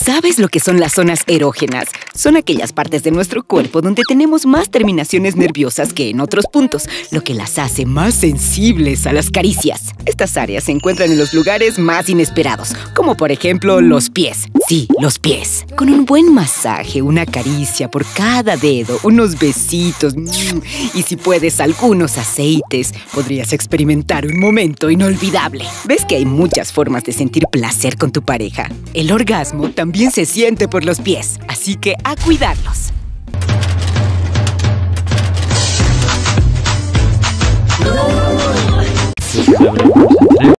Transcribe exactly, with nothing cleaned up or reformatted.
¿Sabes lo que son las zonas erógenas? Son aquellas partes de nuestro cuerpo donde tenemos más terminaciones nerviosas que en otros puntos, lo que las hace más sensibles a las caricias. Estas áreas se encuentran en los lugares más inesperados, como por ejemplo los pies. Sí, los pies. Con un buen masaje, una caricia por cada dedo, unos besitos, mmm, y si puedes algunos aceites, podrías experimentar un momento inolvidable. ¿Ves que hay muchas formas de sentir placer con tu pareja? El orgasmo también se siente por los pies, así que a cuidarlos.